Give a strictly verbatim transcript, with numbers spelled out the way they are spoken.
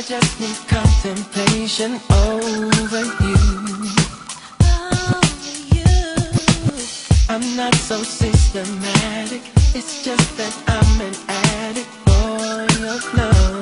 I just need contemplation over you. Over you. I'm not so systematic. It's just that I'm an addict for your love.